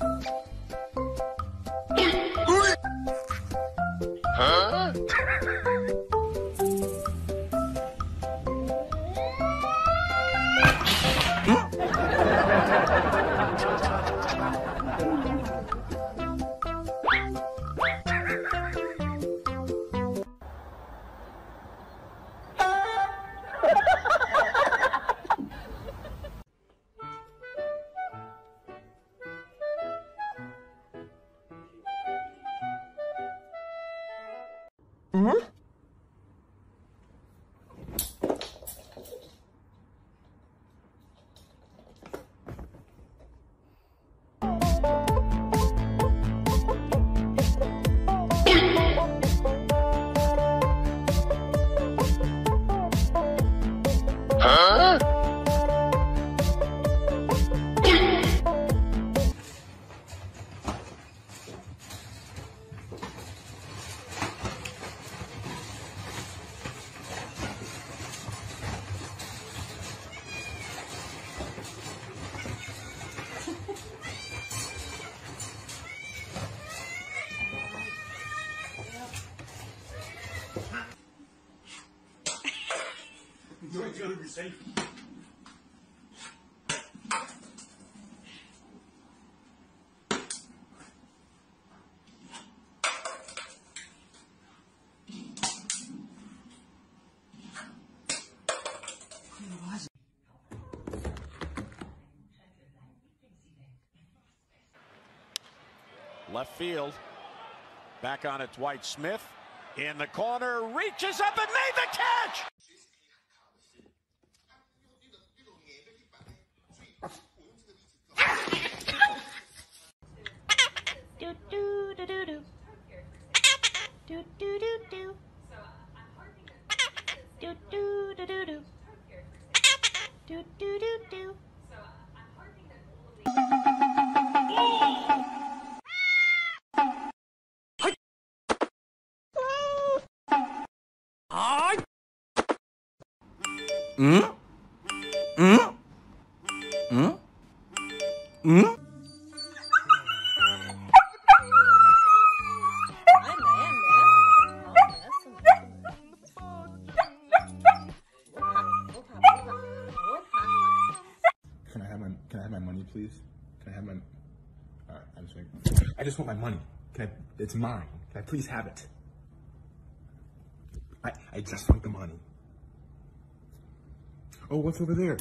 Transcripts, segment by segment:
Huh? Huh? You ain't gonna be safe. Left field. Back on it, Dwight Smith. In the corner, reaches up and made the catch! Do do do do do. Do do do do. Do do do do do. Do do do do. Can I have my money, please? Can I have my? All right, I just want my money. It's mine. Can I please have it? I just want the money. Oh, what's over there?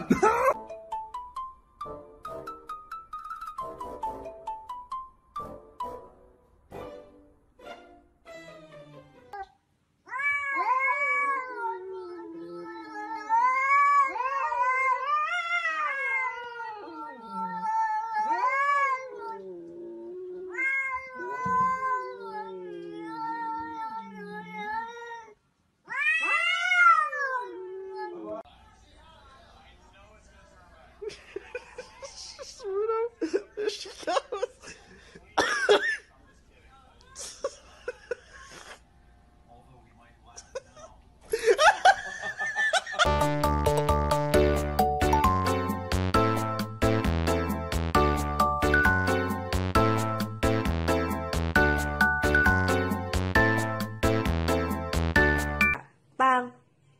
Bang.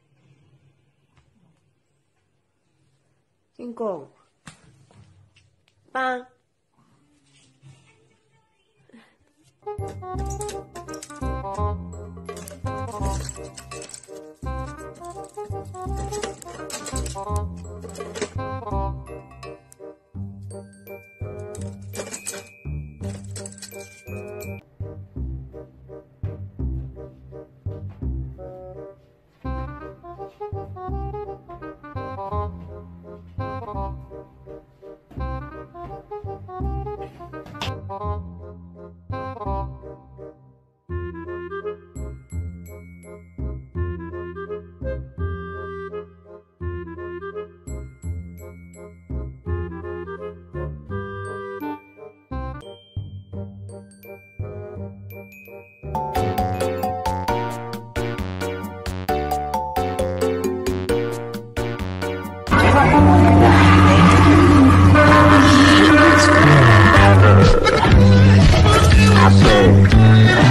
Kinh khủng. Bang. Ever. asshole.